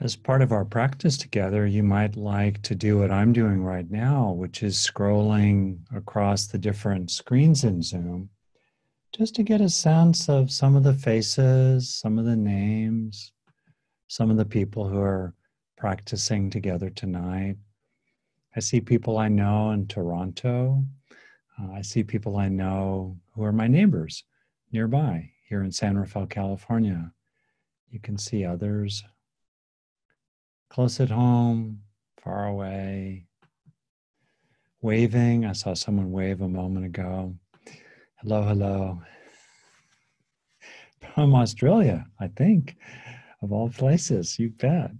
As part of our practice together, you might like to do what I'm doing right now, which is scrolling across the different screens in Zoom, just to get a sense of some of the faces, some of the names, some of the people who are practicing together tonight. I see people I know in Toronto. I see people I know who are my neighbors nearby here in San Rafael, California. You can see others close at home, far away, waving. I saw someone wave a moment ago. Hello, hello. From Australia, I think, of all places, you bet.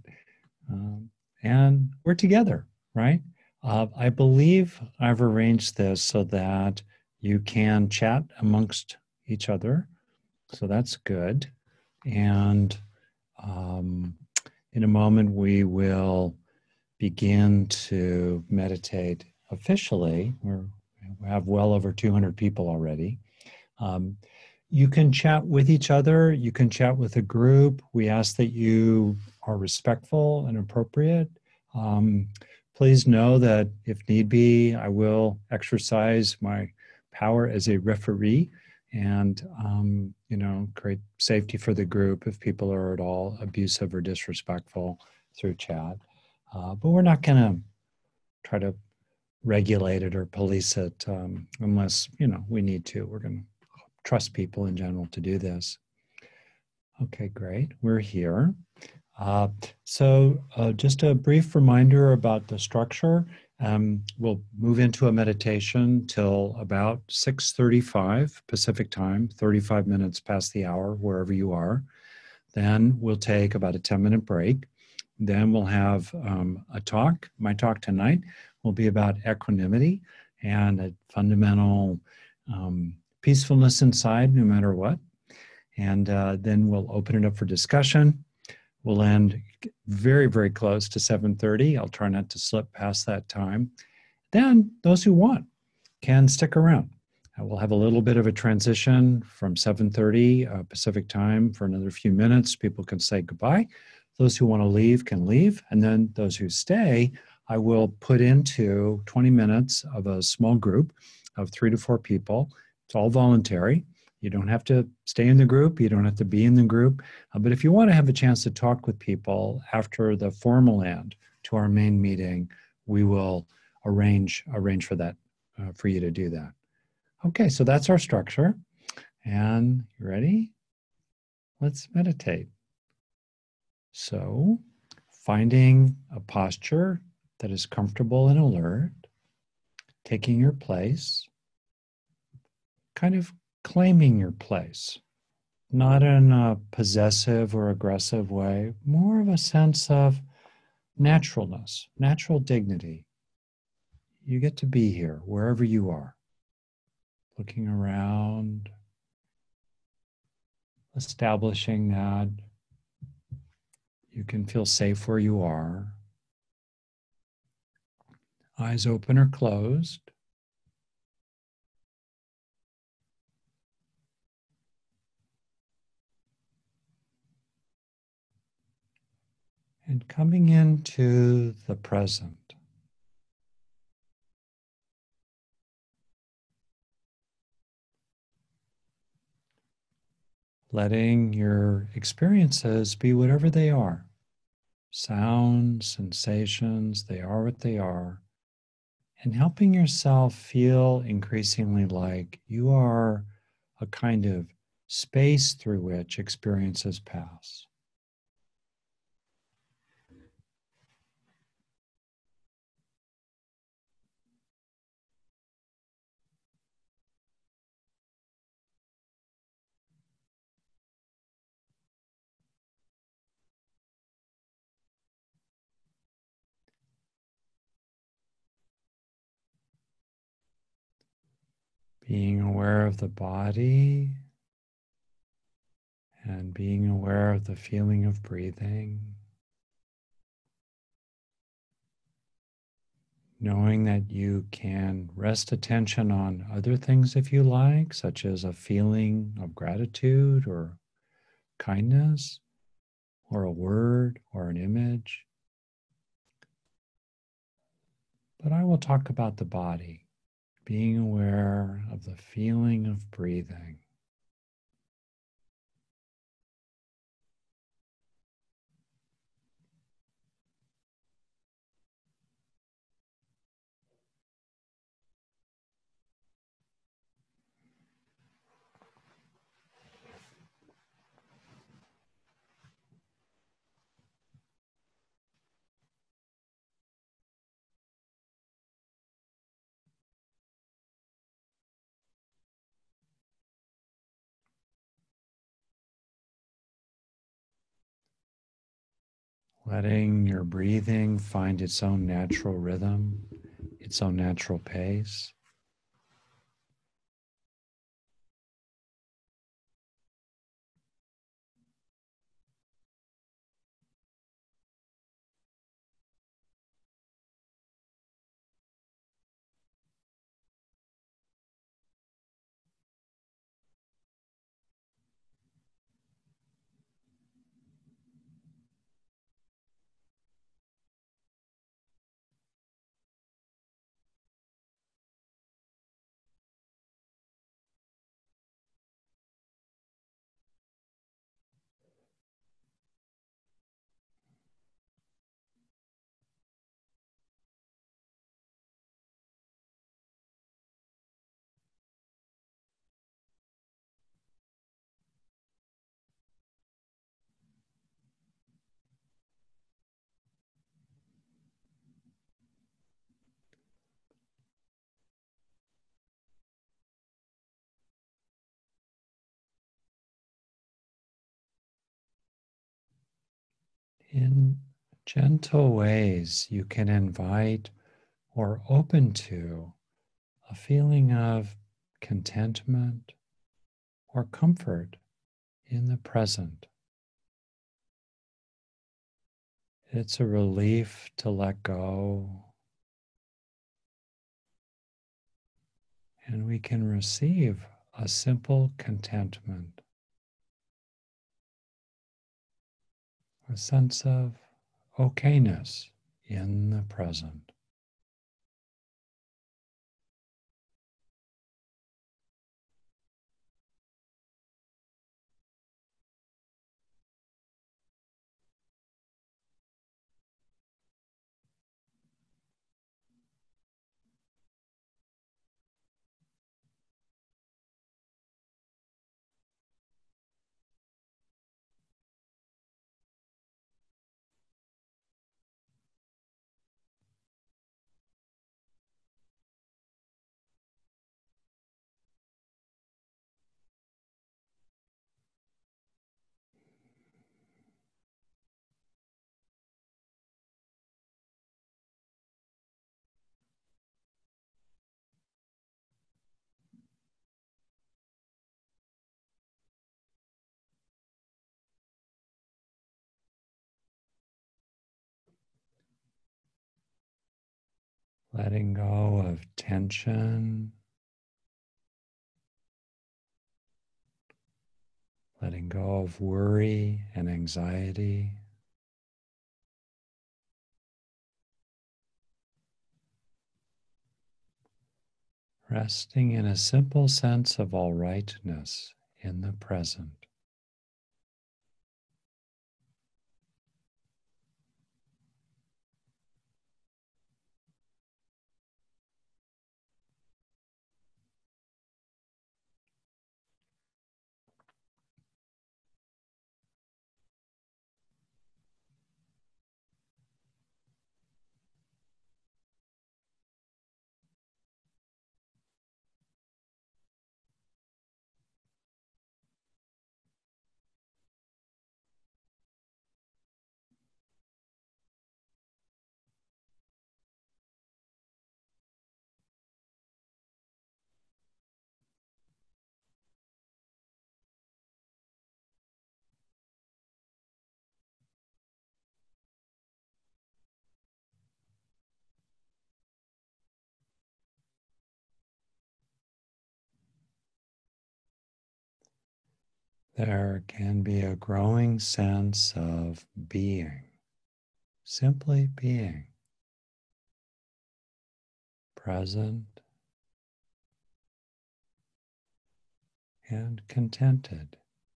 And we're together, right? I believe I've arranged this so that you can chat amongst each other. So that's good. And in a moment, we will begin to meditate officially. We have well over 200 people already. You can chat with each other. You can chat with a group. We ask that you are respectful and appropriate. Please know that if need be, I will exercise my power as a referee and, create safety for the group if people are at all abusive or disrespectful through chat. But we're not going to try to regulate it or police it unless, we need to. We're going to trust people in general to do this. Okay, great. We're here. So just a brief reminder about the structure. We'll move into a meditation till about 6:35 Pacific time, 35 minutes past the hour, wherever you are. Then we'll take about a 10-minute break. Then we'll have a talk. My talk tonight will be about equanimity and a fundamental peacefulness inside, no matter what. And then we'll open it up for discussion. We'll end very, very close to 7:30. I'll try not to slip past that time. Then those who want can stick around. We'll have a little bit of a transition from 7:30 Pacific time for another few minutes. People can say goodbye. Those who want to leave can leave. And then those who stay, I will put into 20 minutes of a small group of 3 to 4 people. It's all voluntary. You don't have to stay in the group. You don't have to be in the group. But if you want to have a chance to talk with people after the formal end to our main meeting, we will arrange for that, for you to do that. Okay, so that's our structure. And you ready? Let's meditate. So finding a posture that is comfortable and alert, taking your place, kind of claiming your place, not in a possessive or aggressive way, more of a sense of naturalness, natural dignity. You get to be here wherever you are, looking around, establishing that you can feel safe where you are. Eyes open or closed. And coming into the present. Letting your experiences be whatever they are. Sounds, sensations, they are what they are. And helping yourself feel increasingly like you are a kind of space through which experiences pass. Being aware of the body and being aware of the feeling of breathing. Knowing that you can rest attention on other things if you like, such as a feeling of gratitude or kindness, or a word or an image. But I will talk about the body, being aware of the feeling of breathing. Letting your breathing find its own natural rhythm, its own natural pace. In gentle ways, you can invite or open to a feeling of contentment or comfort in the present. It's a relief to let go, and we can receive a simple contentment, a sense of okayness in the present. Letting go of tension, letting go of worry and anxiety. Resting in a simple sense of all rightness in the present. there can be a growing sense of being, simply being, present and contented.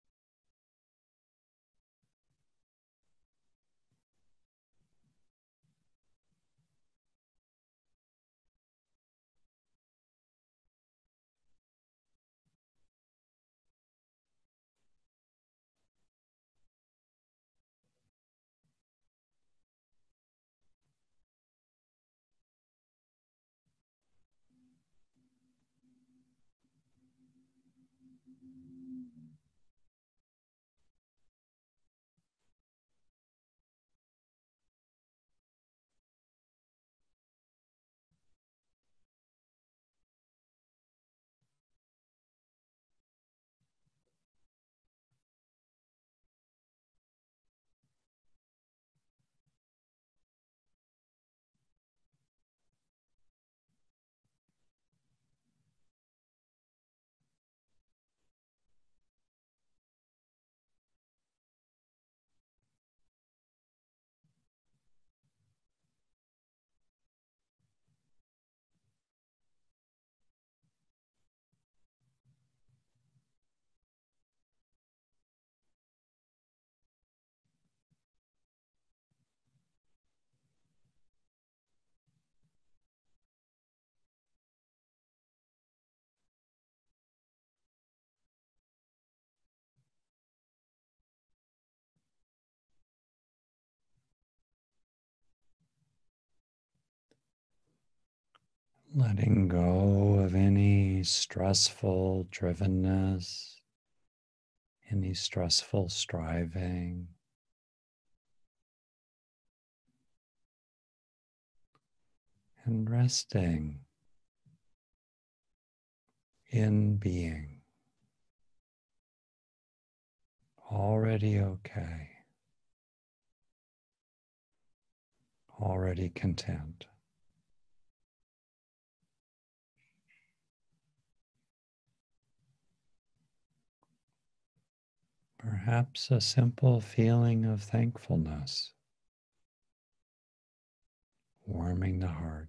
Letting go of any stressful drivenness, any stressful striving, and resting in being, already okay, already content. Perhaps a simple feeling of thankfulness, warming the heart.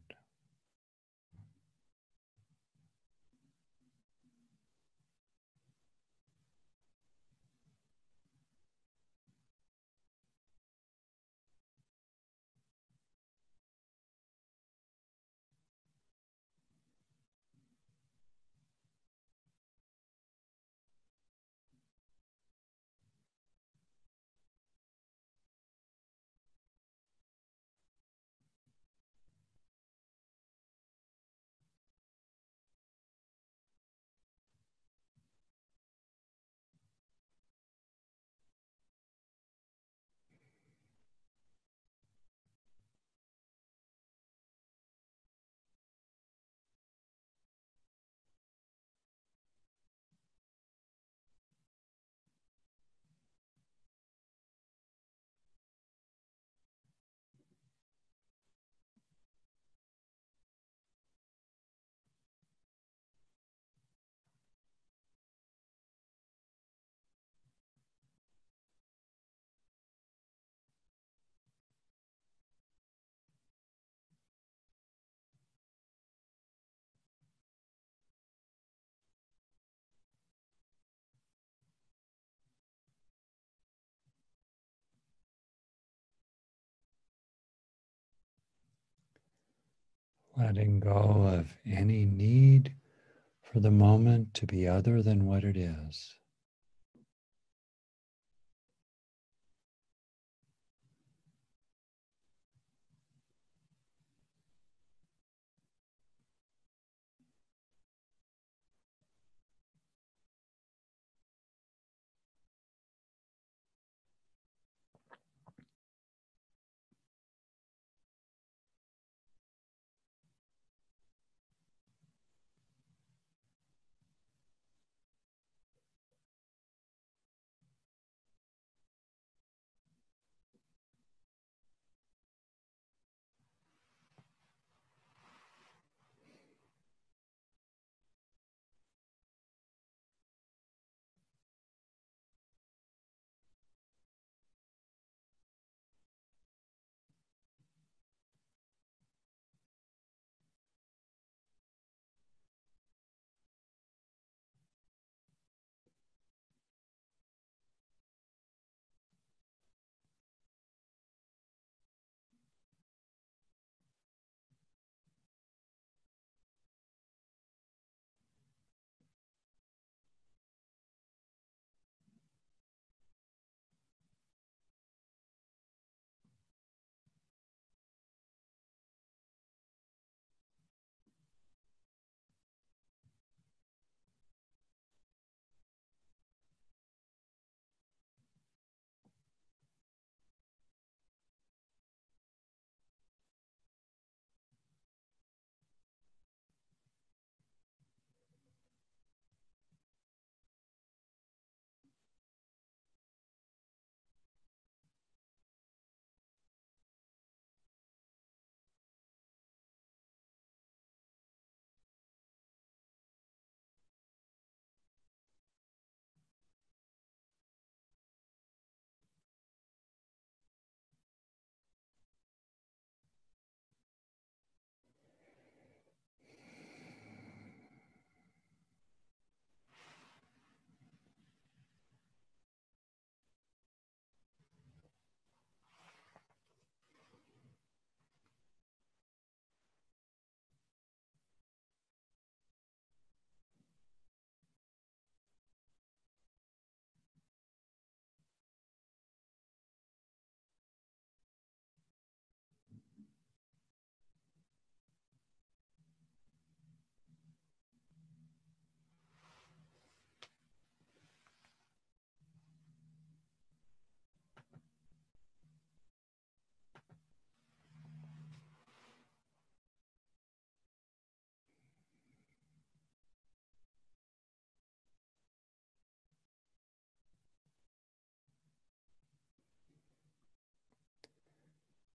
Letting go of any need for the moment to be other than what it is.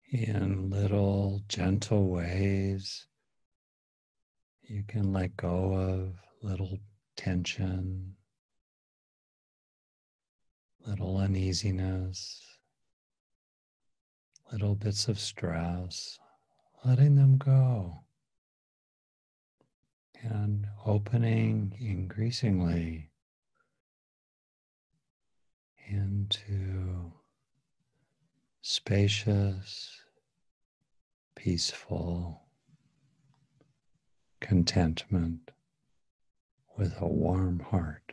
In little gentle ways, you can let go of little tension, little uneasiness, little bits of stress, letting them go and opening increasingly into spacious, peaceful contentment with a warm heart.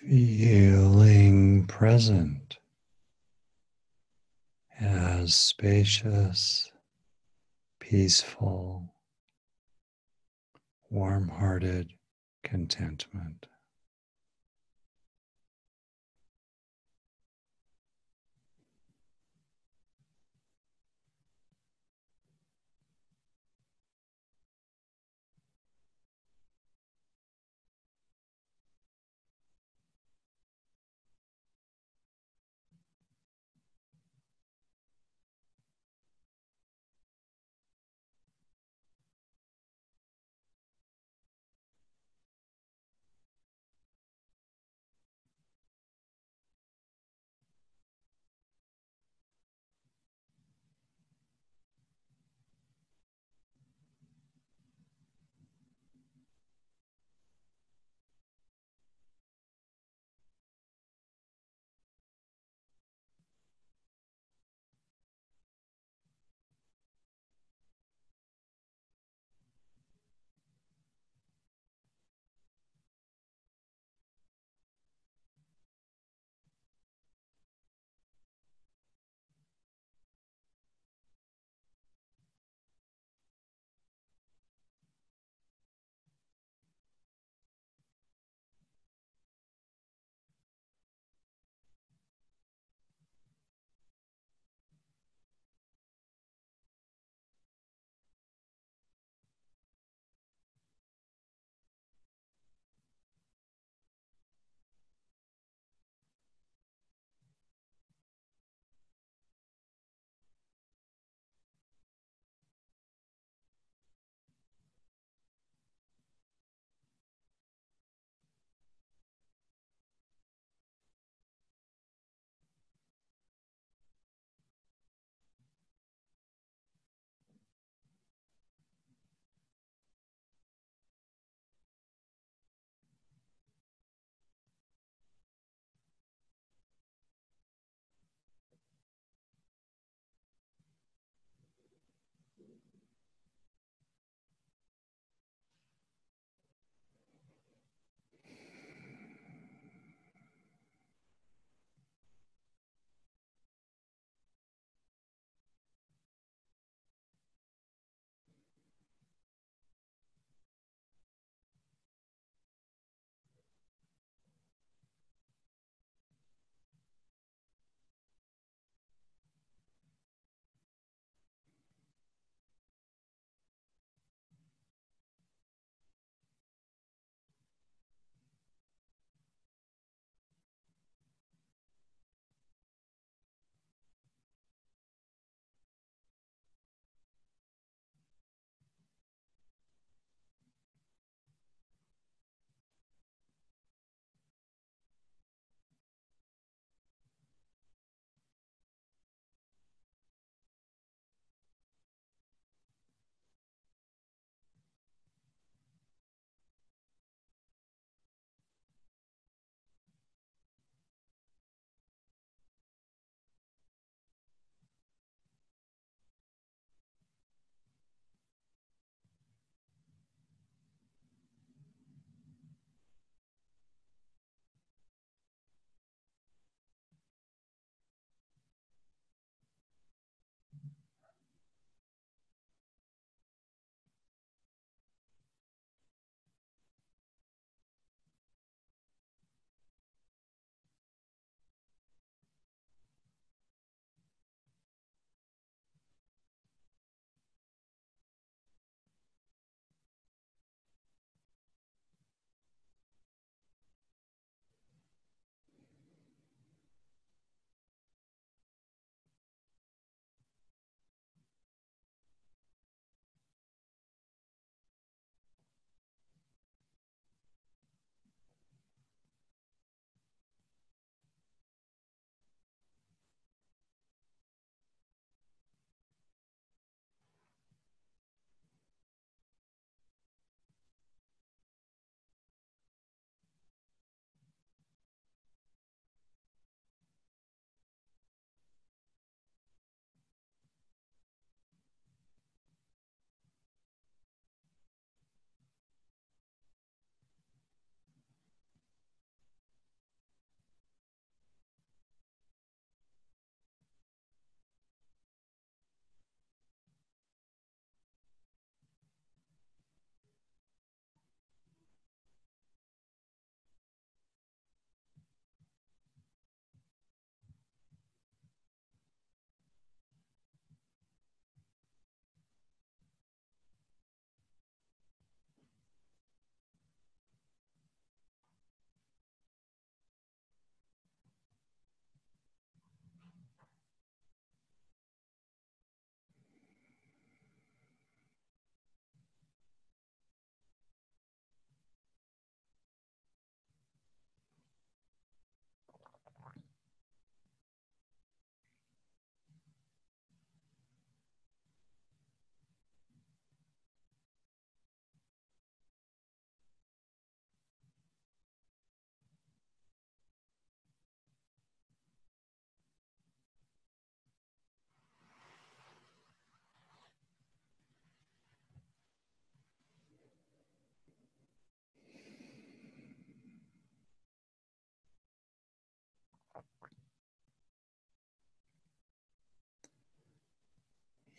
feeling present as spacious, peaceful, warm-hearted contentment.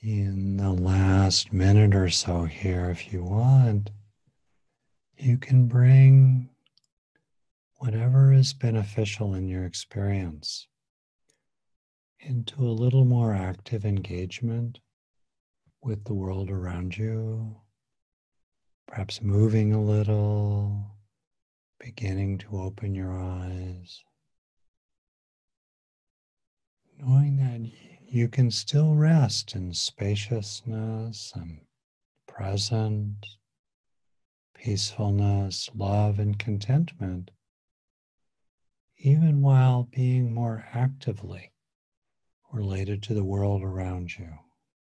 In the last minute or so here, if you want, you can bring whatever is beneficial in your experience into a little more active engagement with the world around you, perhaps moving a little, beginning to open your eyes, knowing that you can still rest in spaciousness and presence, peacefulness, love, and contentment, even while being more actively related to the world around you.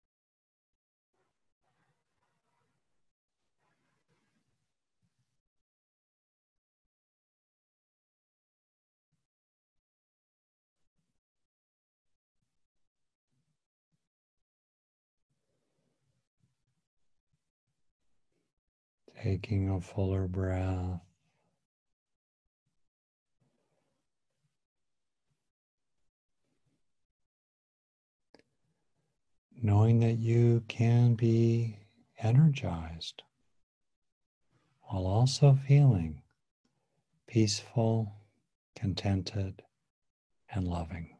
Taking a fuller breath. Knowing that you can be energized while also feeling peaceful, contented, and loving.